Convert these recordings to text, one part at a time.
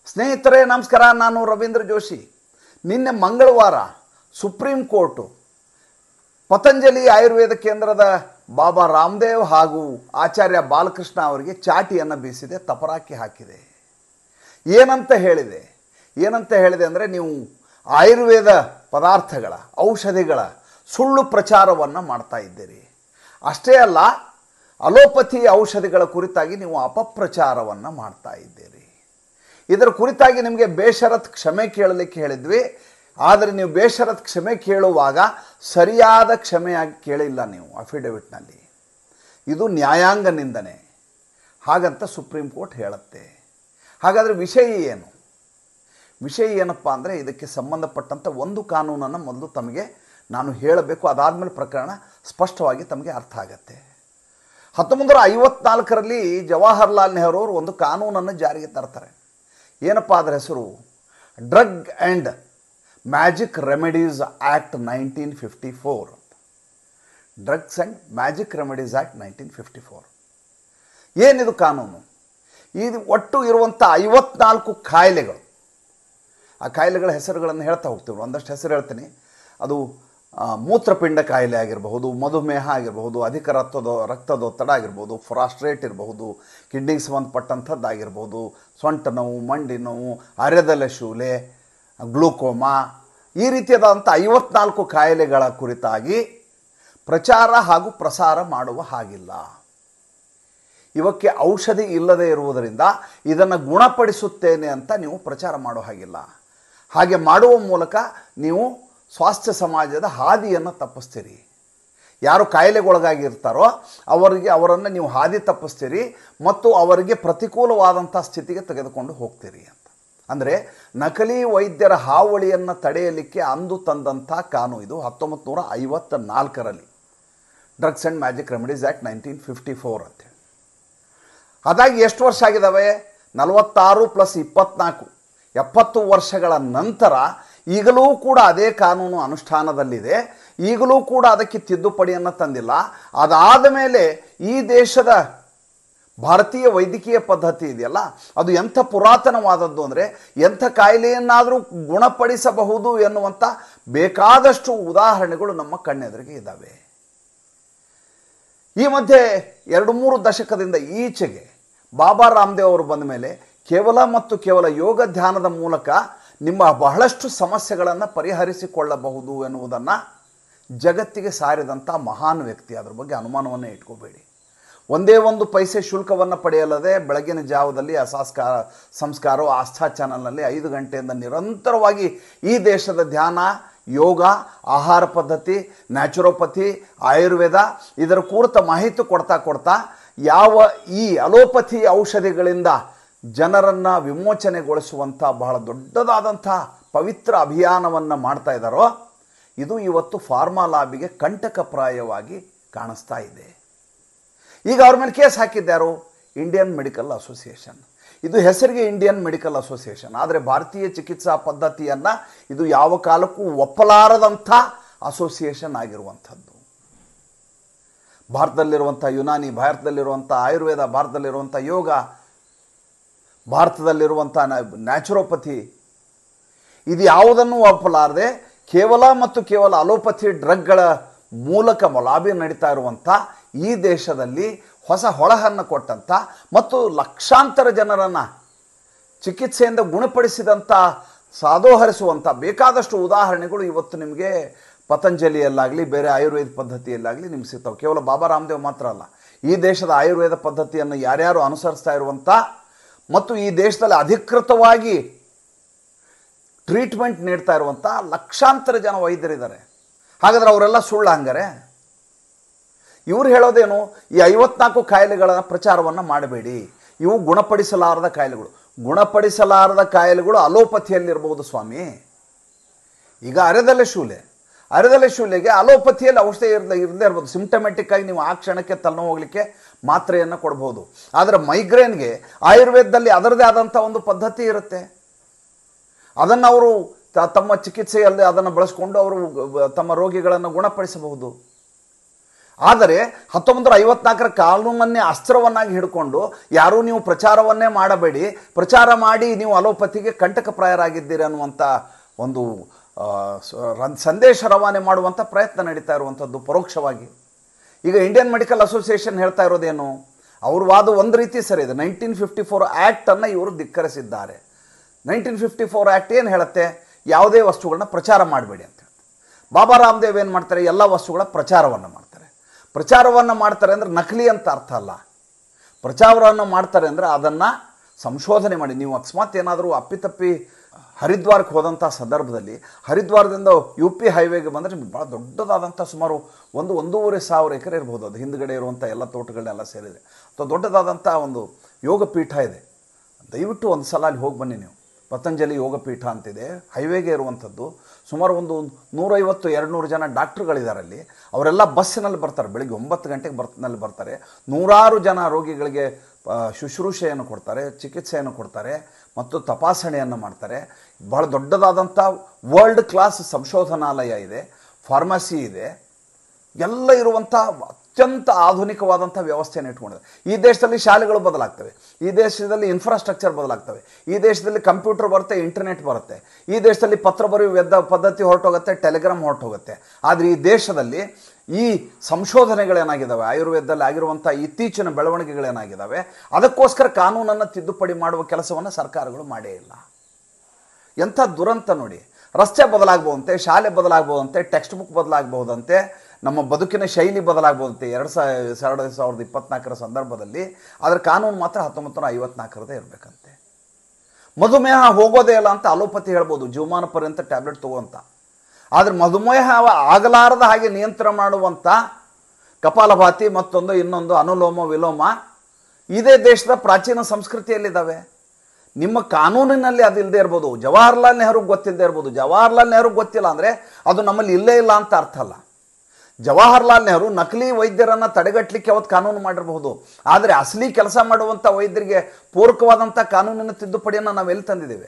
ಸ್ನೇಹಿತರೆ ನಮಸ್ಕಾರ, ನಾನು ರವೀಂದ್ರ ಜೋಶಿ. ನಿನ್ನೆ ಮಂಗಳವಾರ ಸುಪ್ರೀಂ ಕೋರ್ಟು ಪತಂಜಲಿ ಆಯುರ್ವೇದ ಕೇಂದ್ರದ ಬಾಬಾ ರಾಮದೇವ್ ಹಾಗೂ ಆಚಾರ್ಯ ಬಾಲಕೃಷ್ಣ ಅವರಿಗೆ ಚಾಟಿಯನ್ನು ಬೀಸಿದೆ, ತಪರಾಕಿ ಹಾಕಿದೆ. ಏನಂತ ಹೇಳಿದೆ ಅಂದರೆ, ನೀವು ಆಯುರ್ವೇದ ಪದಾರ್ಥಗಳ ಔಷಧಿಗಳ ಸುಳ್ಳು ಪ್ರಚಾರವನ್ನು ಮಾಡ್ತಾ ಇದ್ದೀರಿ. ಅಷ್ಟೇ ಅಲ್ಲ, ಅಲೋಪತಿ ಔಷಧಿಗಳ ಕುರಿತಾಗಿ ನೀವು ಅಪಪ್ರಚಾರವನ್ನು ಮಾಡ್ತಾ ಇದ್ದೀರಿ. ಇದರ ಕುರಿತಾಗಿ ನಿಮಗೆ ಬೇಷರತ್ ಕ್ಷಮೆ ಕೇಳಲಿಕ್ಕೆ ಹೇಳಿದ್ವಿ. ಆದರೆ ನೀವು ಬೇಷರತ್ ಕ್ಷಮೆ ಕೇಳುವಾಗ ಸರಿಯಾದ ಕ್ಷಮೆಯಾಗಿ ಕೇಳಿಲ್ಲ ನೀವು ಅಫಿಡವಿಟ್ನಲ್ಲಿ. ಇದು ನ್ಯಾಯಾಂಗ ನಿಂದನೆ ಹಾಗಂತ ಸುಪ್ರೀಂ ಕೋರ್ಟ್ ಹೇಳುತ್ತೆ. ಹಾಗಾದರೆ ವಿಷಯ ಏನಪ್ಪ ಅಂದರೆ, ಇದಕ್ಕೆ ಸಂಬಂಧಪಟ್ಟಂಥ ಒಂದು ಕಾನೂನನ್ನು ಮೊದಲು ತಮಗೆ ನಾನು ಹೇಳಬೇಕು. ಅದಾದಮೇಲೆ ಪ್ರಕರಣ ಸ್ಪಷ್ಟವಾಗಿ ತಮಗೆ ಅರ್ಥ ಆಗುತ್ತೆ. 1954ರಲ್ಲಿ ಜವಾಹರ್ಲಾಲ್ ನೆಹರು ಅವರು ಒಂದು ಕಾನೂನನ್ನು ಜಾರಿಗೆ ತರ್ತಾರೆ. ಏನಪ್ಪ ಅದರ ಹೆಸರು? Drug and magic remedies act 1954. Drugs and magic remedies act 1954. ಏನಿದು ಕಾನೂನು? ಇದು ಒಟ್ಟು ಇರುವಂಥ 54 ಕಾಯಿಲೆಗಳು. ಆ ಕಾಯಿಲೆಗಳ ಹೆಸರುಗಳನ್ನು ಹೇಳ್ತಾ ಹೋಗ್ತೀವಿ. ಒಂದಷ್ಟು ಹೆಸರು ಹೇಳ್ತೀನಿ. ಅದು ಮೂತ್ರಪಿಂಡ ಕಾಯಿಲೆ ಆಗಿರಬಹುದು, ಮಧುಮೇಹ ಆಗಿರಬಹುದು, ಅಧಿಕ ರಕ್ತದೊತ್ತಡ ಆಗಿರ್ಬೋದು, ಫ್ರಾಸ್ಟ್ರೇಟ್ ಇರಬಹುದು, ಕಿಡ್ನಿಗೆ ಸಂಬಂಧಪಟ್ಟಂಥದ್ದಾಗಿರ್ಬೋದು, ಸೊಂಟ ನೋವು, ಮಂಡಿ ನೋವು, ಅರೆದಲೆ ಶೂಲೆ, ಗ್ಲೂಕೋಮಾ, ಈ ರೀತಿಯಾದಂಥ 54 ಕಾಯಿಲೆಗಳ ಕುರಿತಾಗಿ ಪ್ರಚಾರ ಹಾಗೂ ಪ್ರಸಾರ ಮಾಡುವ ಹಾಗಿಲ್ಲ. ಇವಕ್ಕೆ ಔಷಧಿ ಇಲ್ಲದೆ ಇರುವುದರಿಂದ ಇದನ್ನು ಗುಣಪಡಿಸುತ್ತೇನೆ ಅಂತ ನೀವು ಪ್ರಚಾರ ಮಾಡೋ ಹಾಗಿಲ್ಲ. ಹಾಗೆ ಮಾಡುವ ಮೂಲಕ ನೀವು ಸ್ವಾಸ್ಥ್ಯ ಸಮಾಜದ ಹಾದಿಯನ್ನು ತಪ್ಪಿಸ್ತೀರಿ. ಯಾರು ಕಾಯಿಲೆಗೊಳಗಾಗಿರ್ತಾರೋ ಅವರನ್ನು ನೀವು ಹಾದಿ ತಪ್ಪಿಸ್ತೀರಿ ಮತ್ತು ಅವರಿಗೆ ಪ್ರತಿಕೂಲವಾದಂಥ ಸ್ಥಿತಿಗೆ ತೆಗೆದುಕೊಂಡು ಹೋಗ್ತೀರಿ ಅಂತ. ಅಂದರೆ ನಕಲಿ ವೈದ್ಯರ ಹಾವಳಿಯನ್ನು ತಡೆಯಲಿಕ್ಕೆ ಅಂದು ತಂದಂಥ ಕಾನೂನು ಇದು 1954ರಲ್ಲಿ drugs and magic remedies act 1954 ಅಂತೇಳಿ. ಅದಾಗಿ ಎಷ್ಟು ವರ್ಷ ಆಗಿದ್ದಾವೆ? 46 + 24 70 ವರ್ಷಗಳ ನಂತರ ಈಗಲೂ ಕೂಡ ಅದೇ ಕಾನೂನು ಅನುಷ್ಠಾನದಲ್ಲಿದೆ. ಈಗಲೂ ಕೂಡ ಅದಕ್ಕೆ ತಿದ್ದುಪಡಿಯನ್ನು ತಂದಿಲ್ಲ. ಅದಾದ ಮೇಲೆ ಈ ದೇಶದ ಭಾರತೀಯ ವೈದ್ಯಕೀಯ ಪದ್ಧತಿ ಇದೆಯಲ್ಲ, ಅದು ಎಂಥ ಪುರಾತನವಾದದ್ದು ಅಂದರೆ, ಎಂಥ ಕಾಯಿಲೆಯನ್ನಾದರೂ ಗುಣಪಡಿಸಬಹುದು ಎನ್ನುವಂಥ ಬೇಕಾದಷ್ಟು ಉದಾಹರಣೆಗಳು ನಮ್ಮ ಕಣ್ಣೆದುರಿಗೆ ಇದ್ದಾವೆ. ಈ ಮಧ್ಯೆ 2-3 ದಶಕದಿಂದ ಈಚೆಗೆ ಬಾಬಾ ರಾಮದೇವ್ ಅವರು ಬಂದ ಮೇಲೆ ಕೇವಲ ಯೋಗ ಧ್ಯಾನದ ಮೂಲಕ ನಿಮ್ಮ ಬಹಳಷ್ಟು ಸಮಸ್ಯೆಗಳನ್ನು ಪರಿಹರಿಸಿಕೊಳ್ಳಬಹುದು ಎನ್ನುವುದನ್ನು ಜಗತ್ತಿಗೆ ಸಾರಿದಂಥ ಮಹಾನ್ ವ್ಯಕ್ತಿ. ಅದರ ಬಗ್ಗೆ ಅನುಮಾನವನ್ನೇ ಇಟ್ಕೋಬೇಡಿ. ಒಂದೇ ಒಂದು ಪೈಸೆ ಶುಲ್ಕವನ್ನು ಪಡೆಯಲ್ಲದೆ ಬೆಳಗಿನ ಜಾವದಲ್ಲಿ ಸಂಸ್ಕಾರ ಆಸ್ಥಾ ಚಾನಲ್ನಲ್ಲಿ 5 ಗಂಟೆಯಿಂದ ನಿರಂತರವಾಗಿ ಈ ದೇಶದ ಧ್ಯಾನ, ಯೋಗ, ಆಹಾರ ಪದ್ಧತಿ, ನ್ಯಾಚುರೋಪತಿ, ಆಯುರ್ವೇದ ಇದರ ಕುರಿತ ಮಾಹಿತಿ ಕೊಡ್ತಾ ಯಾವ ಈ ಅಲೋಪತಿ ಔಷಧಿಗಳಿಂದ ಜನರನ್ನು ವಿಮೋಚನೆಗೊಳಿಸುವಂಥ ಬಹಳ ದೊಡ್ಡದಾದಂಥ ಪವಿತ್ರ ಅಭಿಯಾನವನ್ನು ಮಾಡ್ತಾ ಇದ್ದಾರೋ, ಇದು ಇವತ್ತು ಫಾರ್ಮಾ ಲಾಬಿಗೆ ಕಂಟಕಪ್ರಾಯವಾಗಿ ಕಾಣಿಸ್ತಾ ಇದೆ. ಈಗ ಅವ್ರ ಮೇಲೆ ಕೇಸ್ ಹಾಕಿದ್ದಾರು ಇಂಡಿಯನ್ ಮೆಡಿಕಲ್ ಅಸೋಸಿಯೇಷನ್. ಇದು ಹೆಸರಿಗೆ ಇಂಡಿಯನ್ ಮೆಡಿಕಲ್ ಅಸೋಸಿಯೇಷನ್, ಆದರೆ ಭಾರತೀಯ ಚಿಕಿತ್ಸಾ ಪದ್ಧತಿಯನ್ನು ಇದು ಯಾವ ಕಾಲಕ್ಕೂ ಒಪ್ಪಲಾರದಂಥ ಅಸೋಸಿಯೇಷನ್ ಆಗಿರುವಂಥದ್ದು. ಭಾರತದಲ್ಲಿರುವಂಥ ಯುನಾನಿ, ಭಾರತದಲ್ಲಿರುವಂಥ ಆಯುರ್ವೇದ, ಭಾರತದಲ್ಲಿರುವಂಥ ಯೋಗ, ಭಾರತದಲ್ಲಿರುವಂಥ ನ್ಯಾಚುರೋಪತಿ, ಇದು ಯಾವುದನ್ನು ಒಪ್ಪಲಾರದೆ ಕೇವಲ ಅಲೋಪತಿ ಡ್ರಗ್ಗಳ ಮೂಲಕ ಲಾಬಿ ನಡೀತಾ ಇರುವಂಥ ಈ ದೇಶದಲ್ಲಿ ಹೊಸ ಹೊಳಹನ್ನು ಕೊಟ್ಟಂಥ ಮತ್ತು ಲಕ್ಷಾಂತರ ಜನರನ್ನು ಚಿಕಿತ್ಸೆಯಿಂದ ಗುಣಪಡಿಸಿದಂಥ, ಸಾಧೋಹರಿಸುವಂಥ ಬೇಕಾದಷ್ಟು ಉದಾಹರಣೆಗಳು ಇವತ್ತು ನಿಮಗೆ ಪತಂಜಲಿಯಲ್ಲಾಗಲಿ ಬೇರೆ ಆಯುರ್ವೇದ ಪದ್ಧತಿಯಲ್ಲಾಗಲಿ ನಿಮ್ಗೆ ಸಿಗ್ತಾವೆ. ಕೇವಲ ಬಾಬಾ ರಾಮದೇವ್ ಮಾತ್ರ ಅಲ್ಲ, ಈ ದೇಶದ ಆಯುರ್ವೇದ ಪದ್ಧತಿಯನ್ನು ಯಾರ್ಯಾರು ಅನುಸರಿಸ್ತಾ ಇರುವಂಥ ಮತ್ತು ಈ ದೇಶದಲ್ಲಿ ಅಧಿಕೃತವಾಗಿ ಟ್ರೀಟ್ಮೆಂಟ್ ನೀಡ್ತಾ ಇರುವಂಥ ಲಕ್ಷಾಂತರ ಜನ ವೈದ್ಯರಿದ್ದಾರೆ. ಹಾಗಾದರೆ ಅವರೆಲ್ಲ ಸುಳ್ಳು ಹಂಗಾರೆ? ಇವರು ಹೇಳೋದೇನು? ಈ 54 ಕಾಯಿಲೆಗಳ ಪ್ರಚಾರವನ್ನು ಮಾಡಬೇಡಿ, ಇವು ಗುಣಪಡಿಸಲಾರದ ಕಾಯಿಲೆಗಳು ಅಲೋಪತಿಯಲ್ಲಿರ್ಬೋದು ಸ್ವಾಮಿ. ಈಗ ಅರೆದಲೆ ಶೂಲೆಗೆ ಅಲೋಪತಿಯಲ್ಲಿ ಔಷಧಿ ಇರದೇ ಇರ್ಬೋದು. ಸಿಂಪ್ಟಮೆಟಿಕ್ ಆಗಿ ನೀವು ಆ ಕ್ಷಣಕ್ಕೆ ತಲೆನೋವು ಹೋಗಲಿಕ್ಕೆ ಮಾತ್ರೆಯನ್ನು ಕೊಡ್ಬೋದು. ಆದರೆ ಮೈಗ್ರೇನ್ಗೆ ಆಯುರ್ವೇದದಲ್ಲಿ ಅದರದೇ ಆದಂಥ ಒಂದು ಪದ್ಧತಿ ಇರುತ್ತೆ. ಅದನ್ನು ಅವರು ತಮ್ಮ ಚಿಕಿತ್ಸೆಯಲ್ಲಿ ಅದನ್ನು ಬಳಸ್ಕೊಂಡು ಅವರು ತಮ್ಮ ರೋಗಿಗಳನ್ನು ಗುಣಪಡಿಸಬಹುದು. ಆದರೆ 1954ರ ಕಾನೂನನ್ನೇ ಅಸ್ತ್ರವನ್ನಾಗಿ ಹಿಡ್ಕೊಂಡು ಯಾರೂ ನೀವು ಪ್ರಚಾರವನ್ನೇ ಮಾಡಬೇಡಿ, ಪ್ರಚಾರ ಮಾಡಿ ನೀವು ಅಲೋಪತಿಗೆ ಕಂಟಕಪ್ರಾಯರಾಗಿದ್ದೀರಿ ಅನ್ನುವಂಥ ಒಂದು ಸಂದೇಶ ರವಾನೆ ಮಾಡುವಂಥ ಪ್ರಯತ್ನ ನಡೀತಾ ಇರುವಂಥದ್ದು ಪರೋಕ್ಷವಾಗಿ. ಈಗ ಇಂಡಿಯನ್ ಮೆಡಿಕಲ್ ಅಸೋಸಿಯೇಷನ್ ಹೇಳ್ತಾ ಇರೋದೇನು, ಅವ್ರ ವಾದ ಒಂದು ರೀತಿ ಸರಿ ಇದೆ. 1954 ಆ್ಯಕ್ಟನ್ನು ಇವರು ಧಿಕ್ಕರಿಸಿದ್ದಾರೆ. 1954 ಆ್ಯಕ್ಟ್ ಏನು ಹೇಳುತ್ತೆ, ಯಾವುದೇ ವಸ್ತುಗಳನ್ನ ಪ್ರಚಾರ ಮಾಡಬೇಡಿ ಅಂತ ಹೇಳುತ್ತೆ. ಬಾಬಾ ರಾಮದೇವ್ ಏನು ಮಾಡ್ತಾರೆ, ಎಲ್ಲ ವಸ್ತುಗಳ ಪ್ರಚಾರವನ್ನು ಮಾಡ್ತಾರೆ. ಪ್ರಚಾರವನ್ನು ಮಾಡ್ತಾರೆ ಅಂದರೆ ನಕಲಿ ಅಂತ ಅರ್ಥ ಅಲ್ಲ. ಪ್ರಚಾರವನ್ನು ಮಾಡ್ತಾರೆ ಅಂದರೆ ಅದನ್ನು ಸಂಶೋಧನೆ ಮಾಡಿ. ನೀವು ಅಕಸ್ಮಾತ್ ಏನಾದರೂ ಅಪ್ಪಿತಪ್ಪಿ ಹರಿದ್ವಾರಕ್ಕೆ ಹೋದಂಥ ಸಂದರ್ಭದಲ್ಲಿ ಹರಿದ್ವಾರದಿಂದ UP ಹೈವೇಗೆ ಬಂದರೆ ನಿಮ್ಗೆ ಭಾಳ ದೊಡ್ಡದಾದಂಥ ಸುಮಾರು 1-1.5 ಸಾವಿರ ಎಕರೆ ಇರ್ಬೋದು. ಅದು ಹಿಂದ್ಗಡೆ ಇರುವಂಥ ಎಲ್ಲ ತೋಟಗಳನ್ನೆಲ್ಲ ಸೇರಿದೆ. ಅಥವಾ ದೊಡ್ಡದಾದಂಥ ಒಂದು ಯೋಗ ಪೀಠ ಇದೆ. ದಯವಿಟ್ಟು ಒಂದು ಸಲ ಅಲ್ಲಿ ಹೋಗಿ ಬನ್ನಿ ನೀವು. ಪತಂಜಲಿ ಯೋಗ ಪೀಠ ಅಂತಿದೆ, ಹೈವೇಗೆ ಇರುವಂಥದ್ದು. ಸುಮಾರು ಒಂದು 150-200 ಜನ ಡಾಕ್ಟ್ರುಗಳಿದ್ದಾರಲ್ಲಿ. ಅವರೆಲ್ಲ ಬಸ್ಸಿನಲ್ಲಿ ಬರ್ತಾರೆ, ಬೆಳಿಗ್ಗೆ 9 ಗಂಟೆಗೆ ಬರ್ತಾರೆ. ನೂರಾರು ಜನ ರೋಗಿಗಳಿಗೆ ಶುಶ್ರೂಷೆಯನ್ನು ಕೊಡ್ತಾರೆ, ಚಿಕಿತ್ಸೆಯನ್ನು ಕೊಡ್ತಾರೆ ಮತ್ತು ತಪಾಸಣೆಯನ್ನು ಮಾಡ್ತಾರೆ. ಭಾಳ ದೊಡ್ಡದಾದಂಥ ವರ್ಲ್ಡ್ ಕ್ಲಾಸ್ ಸಂಶೋಧನಾಲಯ ಇದೆ, ಫಾರ್ಮಸಿ ಇದೆ, ಎಲ್ಲ ಇರುವಂಥ ಅತ್ಯಂತ ಆಧುನಿಕವಾದಂಥ ವ್ಯವಸ್ಥೆಯನ್ನು ಇಟ್ಕೊಂಡಿದೆ. ಈ ದೇಶದಲ್ಲಿ ಶಾಲೆಗಳು ಬದಲಾಗ್ತವೆ, ಈ ದೇಶದಲ್ಲಿ ಇನ್ಫ್ರಾಸ್ಟ್ರಕ್ಚರ್ ಬದಲಾಗ್ತವೆ, ಈ ದೇಶದಲ್ಲಿ ಕಂಪ್ಯೂಟರ್ ಬರುತ್ತೆ, ಇಂಟರ್ನೆಟ್ ಬರುತ್ತೆ, ಈ ದೇಶದಲ್ಲಿ ಪತ್ರ ಬರೆಯುವ ಪದ್ಧತಿ ಹೊರಟೋಗುತ್ತೆ, ಟೆಲಿಗ್ರಾಮ್ ಹೊರಟೋಗುತ್ತೆ. ಆದರೆ ಈ ದೇಶದಲ್ಲಿ ಈ ಸಂಶೋಧನೆಗಳೇನಾಗಿದ್ದಾವೆ, ಆಯುರ್ವೇದದಲ್ಲಿ ಆಗಿರುವಂಥ ಇತ್ತೀಚಿನ ಬೆಳವಣಿಗೆಗಳೇನಾಗಿದ್ದಾವೆ, ಅದಕ್ಕೋಸ್ಕರ ಕಾನೂನನ್ನು ತಿದ್ದುಪಡಿ ಮಾಡುವ ಕೆಲಸವನ್ನು ಸರ್ಕಾರಗಳು ಮಾಡೇ ಇಲ್ಲ. ಎಂಥ ದುರಂತ ನೋಡಿ. ರಸ್ತೆ ಬದಲಾಗ್ಬೋದಂತೆ, ಶಾಲೆ ಬದಲಾಗ್ಬೋದಂತೆ, ಟೆಕ್ಸ್ಟ್ ಬುಕ್ ಬದಲಾಗ್ಬೋದಂತೆ, ನಮ್ಮ ಬದುಕಿನ ಶೈಲಿ ಬದಲಾಗ್ಬೋದಂತೆ 2024ರ ಸಂದರ್ಭದಲ್ಲಿ. ಆದರೆ ಕಾನೂನು ಮಾತ್ರ 1954ರದೇ ಇರಬೇಕಂತೆ. ಮಧುಮೇಹ ಹೋಗೋದೇ ಇಲ್ಲ ಅಂತ ಅಲೋಪತಿ ಹೇಳ್ಬೋದು, ಜೀವಮಾನ ಪರ್ಯಂತ ಟ್ಯಾಬ್ಲೆಟ್ ತಗೋಂತ. ಆದರೆ ಮಧುಮೇಹ ಆಗಲಾರದ ಹಾಗೆ ನಿಯಂತ್ರಣ ಮಾಡುವಂಥ ಕಪಾಲಭಾತಿ ಮತ್ತೊಂದು ಇನ್ನೊಂದು ಅನುಲೋಮ ವಿಲೋಮ ಇದೇ ದೇಶದ ಪ್ರಾಚೀನ ಸಂಸ್ಕೃತಿಯಲ್ಲಿದ್ದಾವೆ. ನಿಮ್ಮ ಕಾನೂನಿನಲ್ಲಿ ಅದು ಇಲ್ಲದೆ ಇರ್ಬೋದು. ಜವಾಹರ್ಲಾಲ್ ನೆಹರು ಗೊತ್ತಿಲ್ಲದೆ ಇರ್ಬೋದು. ಜವಾಹರ್ಲಾಲ್ ನೆಹರು ಗೊತ್ತಿಲ್ಲ ಅಂದರೆ ಅದು ನಮ್ಮಲ್ಲಿ ಇಲ್ಲೇ ಇಲ್ಲ ಅಂತ ಅರ್ಥ ಅಲ್ಲ. ಜವಾಹರ್ಲಾಲ್ ನೆಹರು ನಕಲಿ ವೈದ್ಯರನ್ನು ತಡೆಗಟ್ಟಲಿಕ್ಕೆ ಅವತ್ತು ಕಾನೂನು ಮಾಡಿರಬಹುದು. ಆದರೆ ಅಸಲಿ ಕೆಲಸ ಮಾಡುವಂಥ ವೈದ್ಯರಿಗೆ ಪೂರಕವಾದಂಥ ಕಾನೂನಿನ ತಿದ್ದುಪಡಿಯನ್ನು ನಾವು ಎಲ್ಲಿ ತಂದಿದ್ದೇವೆ?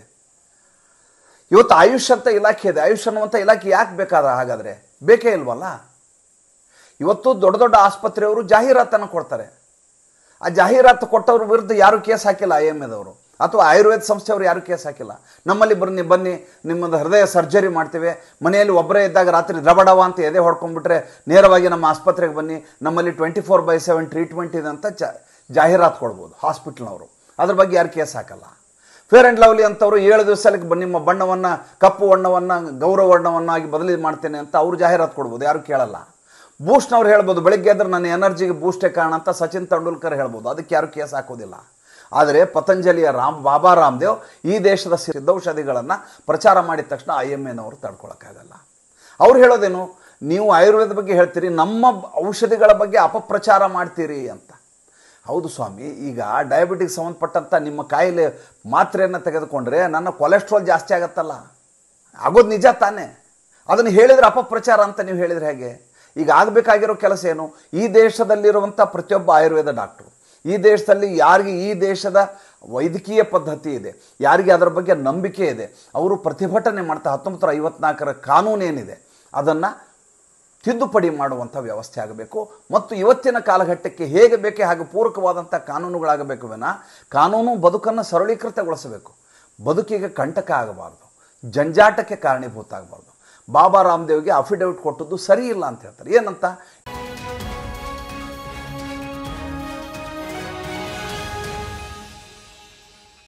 ಇವತ್ತು ಆಯುಷ್ ಅಂತ ಇಲಾಖೆ ಇದೆ. ಆಯುಷ್ ಅನ್ನುವಂಥ ಇಲಾಖೆ ಯಾಕೆ ಬೇಕಾದ? ಹಾಗಾದರೆ ಬೇಕೇ ಇಲ್ವಲ್ಲ. ಇವತ್ತು ದೊಡ್ಡ ದೊಡ್ಡ ಆಸ್ಪತ್ರೆಯವರು ಜಾಹೀರಾತನ್ನು ಕೊಡ್ತಾರೆ. ಆ ಜಾಹೀರಾತು ಕೊಟ್ಟವ್ರ ವಿರುದ್ಧ ಯಾರು ಕೇಸ್ ಹಾಕಿಲ್ಲ. IMAದವರು ಅಥವಾ ಆಯುರ್ವೇದ ಸಂಸ್ಥೆಯವರು ಯಾರು ಕೇಸ್ ಹಾಕಿಲ್ಲ. ನಮ್ಮಲ್ಲಿ ಬನ್ನಿ ನಿಮ್ಮದು ಹೃದಯ ಸರ್ಜರಿ ಮಾಡ್ತೇವೆ, ಮನೆಯಲ್ಲಿ ಒಬ್ಬರೇ ಇದ್ದಾಗ ರಾತ್ರಿ ದ್ರಬಡವ ಅಂತ ಎದೆ ಹೊಡ್ಕೊಂಡ್ಬಿಟ್ರೆ ನೇರವಾಗಿ ನಮ್ಮ ಆಸ್ಪತ್ರೆಗೆ ಬನ್ನಿ, ನಮ್ಮಲ್ಲಿ 24/7 ಟ್ರೀಟ್ಮೆಂಟ್ ಇದೆ ಅಂತ ಜಾಹೀರಾತು ಕೊಡ್ಬೋದು ಹಾಸ್ಪಿಟ್ಲ್ನವರು. ಅದ್ರ ಬಗ್ಗೆ ಯಾರು ಕೇಸ್ ಹಾಕಲ್ಲ. ಫೇರ್ ಆ್ಯಂಡ್ ಲವ್ಲಿ ಅಂತವರು 7 ದಿವಸಕ್ಕೆ ನಿಮ್ಮ ಬಣ್ಣವನ್ನು, ಕಪ್ಪು ಬಣ್ಣವನ್ನು ಗೌರವ ವರ್ಣವನ್ನಾಗಿ ಬದಲಿ ಮಾಡ್ತೇನೆ ಅಂತ ಅವರು ಜಾಹೀರಾತು ಕೊಡ್ಬೋದು, ಯಾರು ಕೇಳಲ್ಲ. ಬೂಸ್ಟ್ನವ್ರು ಹೇಳ್ಬೋದು, ಬೆಳಗ್ಗೆ ಎದ್ರೆ ನನ್ನ ಎನರ್ಜಿಗೆ ಬೂಸ್ಟೇ ಕಾರಣ ಅಂತ ಸಚಿನ್ ತೆಂಡೂಲ್ಕರ್ ಹೇಳ್ಬೋದು, ಅದಕ್ಕೆ ಯಾರು ಕೇಸ್ ಹಾಕೋದಿಲ್ಲ. ಆದರೆ ಪತಂಜಲಿಯ ಬಾಬಾ ರಾಮದೇವ್ ಈ ದೇಶದ ಸಿದ್ಧೌಷಧಿಗಳನ್ನು ಪ್ರಚಾರ ಮಾಡಿದ ತಕ್ಷಣ IMAನವರು ತಡ್ಕೊಳಕ್ಕಾಗಲ್ಲ. ಅವ್ರು ಹೇಳೋದೇನು, ನೀವು ಆಯುರ್ವೇದ ಬಗ್ಗೆ ಹೇಳ್ತೀರಿ, ನಮ್ಮ ಔಷಧಿಗಳ ಬಗ್ಗೆ ಅಪಪ್ರಚಾರ ಮಾಡ್ತೀರಿ ಅಂತ. ಹೌದು ಸ್ವಾಮಿ, ಈಗ ಡಯಾಬಿಟಿಕ್ ಸಂಬಂಧಪಟ್ಟಂಥ ನಿಮ್ಮ ಕಾಯಿಲೆ ಮಾತ್ರೆಯನ್ನು ತೆಗೆದುಕೊಂಡ್ರೆ ನನ್ನ ಕೊಲೆಸ್ಟ್ರಾಲ್ ಜಾಸ್ತಿ ಆಗತ್ತಲ್ಲ, ಆಗೋದು ನಿಜ ತಾನೇ. ಅದನ್ನು ಹೇಳಿದರೆ ಅಪಪ್ರಚಾರ ಅಂತ ನೀವು ಹೇಳಿದರೆ ಹೇಗೆ? ಈಗ ಆಗಬೇಕಾಗಿರೋ ಕೆಲಸ ಏನು? ಈ ದೇಶದಲ್ಲಿರುವಂಥ ಪ್ರತಿಯೊಬ್ಬ ಆಯುರ್ವೇದ ಡಾಕ್ಟ್ರು, ಈ ದೇಶದಲ್ಲಿ ಯಾರಿಗೆ ಈ ದೇಶದ ವೈದ್ಯಕೀಯ ಪದ್ಧತಿ ಇದೆ, ಯಾರಿಗೆ ಅದರ ಬಗ್ಗೆ ನಂಬಿಕೆ ಇದೆ, ಅವರು ಪ್ರತಿಭಟನೆ ಮಾಡ್ತಾ 1954ರ ಕಾನೂನೇನಿದೆ ಅದನ್ನು ತಿದ್ದುಪಡಿ ಮಾಡುವಂಥ ವ್ಯವಸ್ಥೆ ಆಗಬೇಕು. ಮತ್ತು ಇವತ್ತಿನ ಕಾಲಘಟ್ಟಕ್ಕೆ ಹೇಗೆ ಬೇಕೇ ಹಾಗೆ ಪೂರಕವಾದಂಥ ಕಾನೂನುಗಳಾಗಬೇಕು ವಿನಃ ಕಾನೂನು ಬದುಕನ್ನು ಸರಳೀಕೃತಗೊಳಿಸಬೇಕು. ಬದುಕಿಗೆ ಕಂಟಕ ಆಗಬಾರ್ದು, ಜಂಜಾಟಕ್ಕೆ ಕಾರಣೀಭೂತ ಆಗಬಾರ್ದು. ಬಾಬಾ ರಾಮದೇವ್ಗೆ ಅಫಿಡವಿಟ್ ಕೊಟ್ಟದ್ದು ಸರಿ ಇಲ್ಲ ಅಂತ ಹೇಳ್ತಾರೆ. ಏನಂತ?